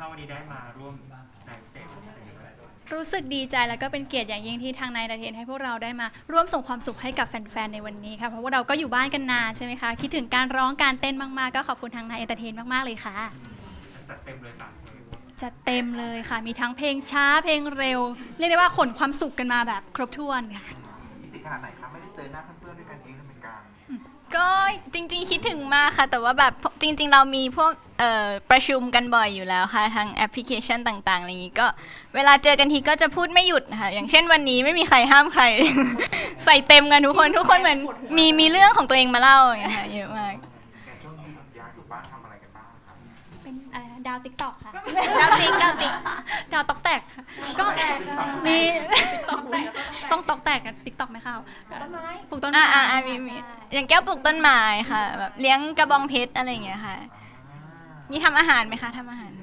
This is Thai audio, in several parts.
คะวันนี้ได้มาร่วมในสเตจนี้รู้สึกดีใจแล้วก็เป็นเกียรติอย่างยิ่งที่ทางนายดาเทนให้พวกเราได้มาร่วมส่งความสุขให้กับแฟนๆในวันนี้ค่ะเพราะว่าเราก็อยู่บ้านกันนานใช่ไหมคะคิดถึงการร้องการเต้นมากๆก็ขอบคุณทางนายเอนเตอร์เทนมากๆเลยค่ะจัดเต็มเลยค่ะจัดเต็มเลยค่ะมีทั้งเพลงช้าเพลงเร็วเรียกได้ว่าขนความสุขกันมาแบบครบถ้วนค่ะติดขนาดไหนคะไม่ได้เจอหน้าเพื่อนๆด้วยกันเองเหมือนกันก็จริงๆคิดถึงมากค่ะแต่ว่าแบบจริงๆเรามีพวกประชุมกันบ่อยอยู่แล้วค่ะทางแอปพลิเคชันต่างๆอะไรอย่างนี้ก็เวลาเจอกันทีก็จะพูดไม่หยุดค่ะอย่างเช่นวันนี้ไม่มีใครห้ามใคร ใส่เต็มกันทุกคนเหมือนมีเรื่องของตัวเองมาเล่าอย่างเงี้ยค่ะเยอะมากแต่ช่วงนี้ย้ายอยู่บ้านทำอะไรกันบ้างครับเป็นอะไรดาวติ๊กต็อกค่ะดาวติ๊กดาวต๊อกแตกค่ะก็มีต้องต๊อกแตกกับติ๊กต็อกไหมคะต้นไม้ปลูกต้นไม้มีอย่างแก้วปลูกต้นไม้ค่ะแบบเลี้ยงกระบองเพชรอะไรอย่างเงี้ยค่ะมีทำอาหารไหมคะทำอาหาร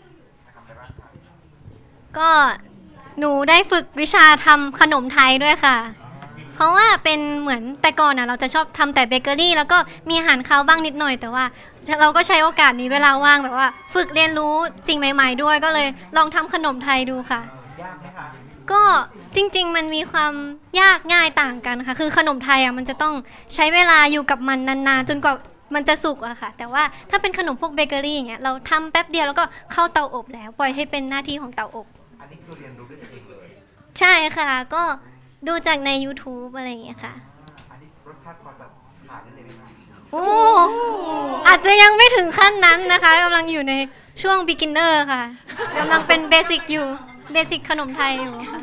ก็หนูได้ฝึกวิชาทำขนมไทยด้วยค่ะเพราะว่าเป็นเหมือนแต่ก่อนเราจะชอบทำแต่เบเกอรี่แล้วก็มีอาหารคาวบ้างนิดหน่อยแต่ว่าเราก็ใช้โอกาสนี้เวลาว่างแบบว่าฝึกเรียนรู้สิ่งใหม่ๆด้วยก็เลยลองทำขนมไทยดูค่ะยากไหมคะก็จริงๆมันมีความยากง่ายต่างกันค่ะคือขนมไทยมันจะต้องใช้เวลาอยู่กับมันนานๆจนกว่ามันจะสุกอะค่ะแต่ว่าถ้าเป็นขนมพวกเบเกอรี่อย่างเงี้ยเราทำแป๊บเดียวแล้วก็เข้าเตาอบแล้วปล่อยให้เป็นหน้าที่ของเตาอบอันนี้คือเรียนรู้ด้วยตัวเองเลยใช่ค่ะก็ดูจากใน YouTube อะไรอย่างเงี้ยค่ะอันนี้รสชาติพอจะทานได้เลยไหมคะโอ้อาจจะยังไม่ถึงขั้นนั้นนะคะกำลังอยู่ในช่วง beginner ค่ะกำลังเป็นเบสิกอยู่เบสิกขนมไทยอยู่ค่ะ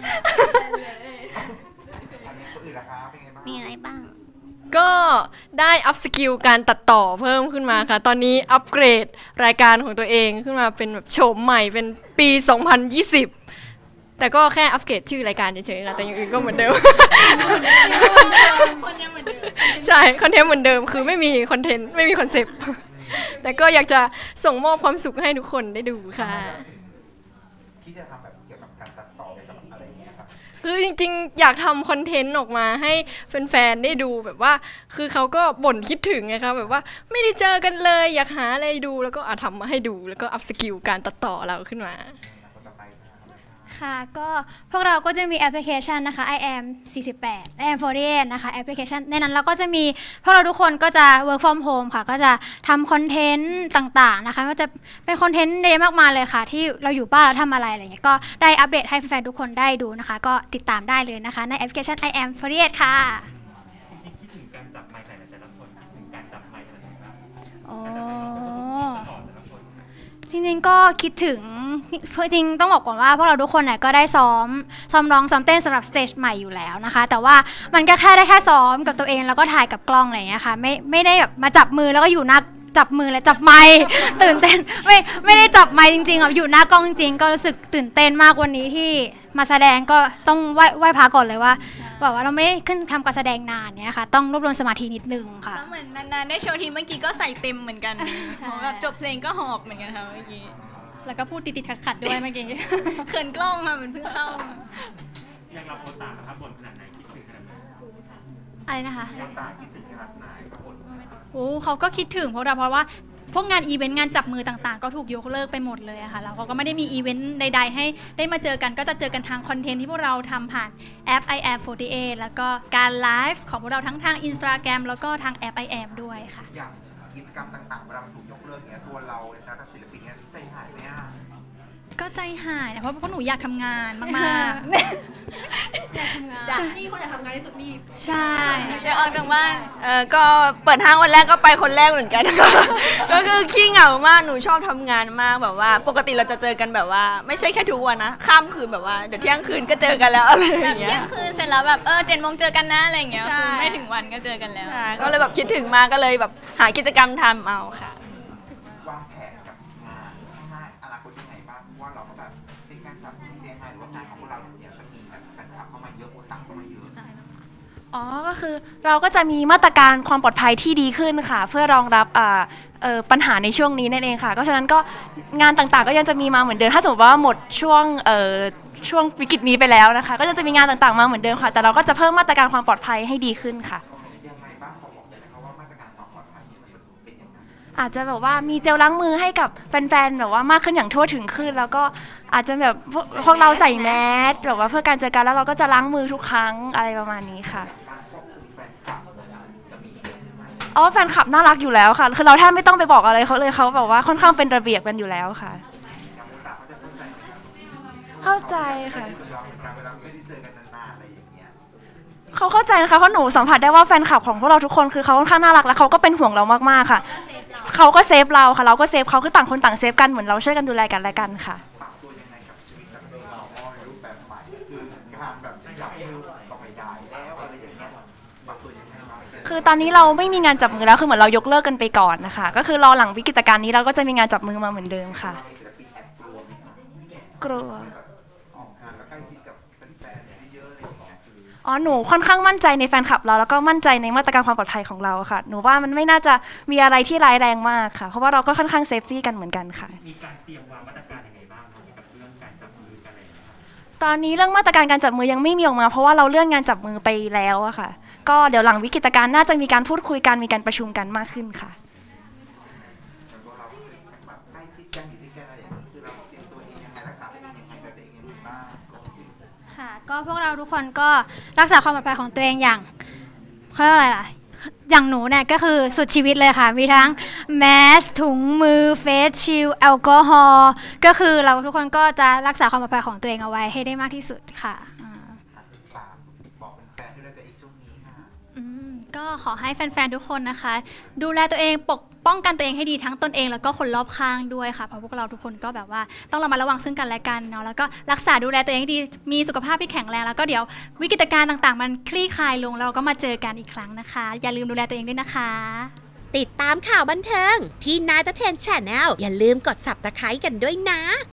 อันนี้คนอื่นล่ะคะเป็นไงบ้างมีอะไรบ้างก็ได้อัพสกิลการตัดต่อเพิ่มขึ้นมาค่ะตอนนี้อัปเกรดรายการของตัวเองขึ้นมาเป็นแบบโฉมใหม่เป็นปี 2020 แต่ก็แค่อัปเกรดชื่อรายการเฉยๆค่ะแต่อย่างอื่นก็เหมือนเดิมใช่คอนเทนต์เหมือนเดิมคือไม่มีคอนเทนต์ไม่มีคอนเซปต์แต่ก็อยากจะส่งมอบความสุขให้ทุกคนได้ดูค่ะคิดจะทำแบบเกี่ยวกับการตัดต่อเกี่ยวกับอะไรอย่างเงี้ยครับคือจริงๆอยากทำคอนเทนต์ออกมาให้แฟนๆได้ดูแบบว่าคือเขาก็บ่นคิดถึงไงคะแบบว่าไม่ได้เจอกันเลยอยากหาอะไรดูแล้วก็ทำมาให้ดูแล้วก็อัพสกิลการตัดต่อเราขึ้นมาค่ะก็พวกเราก็จะมีแอปพลิเคชันนะคะ I am 48 I am 48นะคะแอปพลิเคชันในนั้นเราก็จะมีพวกเราทุกคนก็จะ work from home ค่ะก็จะทำคอนเทนต์ต่างๆนะคะก็จะเป็นคอนเทนต์เยอะมากมายเลยค่ะที่เราอยู่บ้านแล้วทำอะไรอะไรเงี้ยก็ได้อัปเดตให้แฟนๆทุกคนได้ดูนะคะก็ติดตามได้เลยนะคะในแอปพลิเคชัน I am 48ค่ะคิดถึงการจับไมค์แต่ละคนคิดถึงการจับไมค์อะไรบ้างจริงๆก็คิดถึงจริงต้องบอกก่อนว่าพวกเราทุกคนเนี่ยก็ได้ซ้อมร้องซ้อมเต้นสำหรับสเตจใหม่อยู่แล้วนะคะแต่ว่ามันก็แค่ได้แค่ซ้อมกับตัวเองแล้วก็ถ่ายกับกล้องอะไรอย่างเงี้ยค่ะไม่ได้แบบมาจับมือแล้วก็อยู่หน้าจับมือและจับไมค์ตื่นเต้นไม่ได้จับไมค์จริงๆอยู่หน้ากล้องจริงก็รู้สึกตื่นเต้นมากวันนี้ที่มาแสดงก็ต้องไหว้พระก่อนเลยว่าบอกว่าเราไม่ได้ขึ้นทำการแสดงนานเนี่ยค่ะต้องรวบรวมสมาธินิดนึงค่ะเหมือนนานๆได้โชว์ทีเมื่อกี้ก็ใส่เต็มเหมือนกันแบบจบเพลงก็หอบเหมือนกันค่ะเมื่อกี้แล้วก็พูดติดๆขัดๆด้วยเมื่อกี้เขินกล้องค่ะเหมือนเพิ่งเข้ายังรับโอตาครับบนขนาดไหนคิดถึงขนาดไหนอะไรนะคะโอตาคิดถึงขนาดไหนครับบนโอ้เขาก็คิดถึงเพราะว่าพวกงานอีเวนต์งานจับมือต่างๆก็ถูกยกเลิกไปหมดเลยอะค่ะแล้วเขาก็ไม่ได้มีอีเวนต์ใดๆให้ได้มาเจอกันก็จะเจอกันทางคอนเทนต์ที่พวกเราทำผ่านแอป I am 48แล้วก็การไลฟ์ของพวกเราทั้งทาง Instagram แล้วก็ทางแอป I am ด้วยค่ะอย่างกิจกรรมต่างๆเวลามันถูกยกเลิกเนี่ยตัวเราในฐานะศิลปินเนี่ยใจหายไหมก็ใจหายนะเพราะหนูอยากทำงานมากๆอยากทำงานนี่คนอยากทำงานที่สุดนี่ใช่เดี๋ยวออกจากบ้านก็เปิดห้างวันแรกก็ไปคนแรกเหมือนกันก็คือขี้เหงามากหนูชอบทำงานมากแบบว่าปกติเราจะเจอกันแบบว่าไม่ใช่แค่ทุกวันนะข้ามคืนแบบว่าเดี๋ยวเที่ยงคืนก็เจอกันแล้วอะไรอย่างเงี้ยเที่ยงคืนเสร็จแล้วแบบ7 โมงเจอกันนะอะไรอย่างเงี้ยคือไม่ถึงวันก็เจอกันแล้วก็เลยแบบคิดถึงมากก็เลยแบบหากิจกรรมทำเอาค่ะวางแผนกับงานข้างหน้าอนาคตยังไงบ้างว่าเราก็แบบเป็นการจับมือเรียนไทยหรือว่างานของพวกเราเนี่ยจะมีแบบแฟนคลับเข้ามาเยอะโอตังเข้ามาเยอะก็คือเราก็จะมีมาตรการความปลอดภัยที่ดีขึ้นค่ะเพื่อรองรับปัญหาในช่วงนี้นั่นเองค่ะก็ฉะนั้นก็งานต่างๆก็ยังจะมีมาเหมือนเดิมถ้าสมมติว่าหมดช่วงวิกฤตนี้ไปแล้วนะคะก็จะมีงานต่างๆมาเหมือนเดิมค่ะแต่เราก็จะเพิ่มมาตรการความปลอดภัยให้ดีขึ้นค่ะอาจจะแบบว่ามีเจลล้างมือให้กับแฟนๆแบบว่ามากขึ้นอย่างทั่วถึงขึ้นแล้วก็อาจจะแบบพวกเราใส่แมสแบบว่าเพื่อการเจอกันแล้วเราก็จะล้างมือทุกครั้งอะไรประมาณนี้ค่ะอ๋อแฟนคลับน่ารักอยู่แล้วค่ะคือเราแทบไม่ต้องไปบอกอะไรเขาเลยเขาแบบว่าค่อนข้างเป็นระเบียบกันอยู่แล้วค่ะเข้าใจค่ะเขาเข้าใจนะคะเพราะหนูสัมผัสได้ว่าแฟนคลับของพวกเราทุกคนคือเขาค่อนข้างน่ารักและเขาก็เป็นห่วงเรามากๆค่ะเขาก็เซฟเราค่ะเราก็เซฟเขาคือต่างคนต่างเซฟกันเหมือนเราช่วยกันดูแลกันและกันค่ะคือตอนนี้เราไม่มีงานจับมือแล้วคือเหมือนเรายกเลิกกันไปก่อนนะคะก็คือรอหลังวิกฤตการณ์นี้เราก็จะมีงานจับมือมาเหมือนเดิมค่ะกลัวอ๋อหนูค่อนข้างมั่นใจในแฟนคลับเราแล้วก็มั่นใจในมาตรการความปลอดภัยของเราค่ะหนูว่ามันไม่น่าจะมีอะไรที่ร้ายแรงมากค่ะเพราะว่าเราก็ค่อนข้างเซฟตี้กันเหมือนกันค่ะมีการเตรียมวางมาตรการยังไงบ้างกับเรื่องการจับมือกันอะไรอย่างเงี้ยตอนนี้เรื่องมาตรการการจับมือยังไม่มีออกมาเพราะว่าเราเลื่อนงานจับมือไปแล้วอะค่ะก็เดี๋ยวหลังวิกฤตการณ์น่าจะมีการพูดคุยกันมีการประชุมกันมากขึ้นค่ะค่ะก็พวกเราทุกคนก็รักษาความปลอดภัยของตัวเองอย่างเขาเรียกว่าอะไรล่ะอย่างหนูเนี่ยก็คือสุดชีวิตเลยค่ะมีทั้งแมสถุงมือเฟสชิลด์แอลกอฮอล์ก็คือเราทุกคนก็จะรักษาความปลอดภัยของตัวเองเอาไว้ให้ได้มากที่สุดค่ะก็ขอให้แฟนๆทุกคนนะคะดูแลตัวเองปกป้องกันตัวเองให้ดีทั้งตนเองแล้วก็คนรอบข้างด้วยค่ะเพราะพวกเราทุกคนก็แบบว่าต้องระมัดระวังซึ่งกันและกันเนาะแล้วก็รักษาดูแลตัวเองให้ดีมีสุขภาพที่แข็งแรงแล้วก็เดี๋ยววิกฤตการณ์ต่างๆมันคลี่คลายลงเราก็มาเจอกันอีกครั้งนะคะอย่าลืมดูแลตัวเองด้วยนะคะติดตามข่าวบันเทิงพี่นายตะเทน Channel อย่าลืมกด Subscribe กันด้วยนะ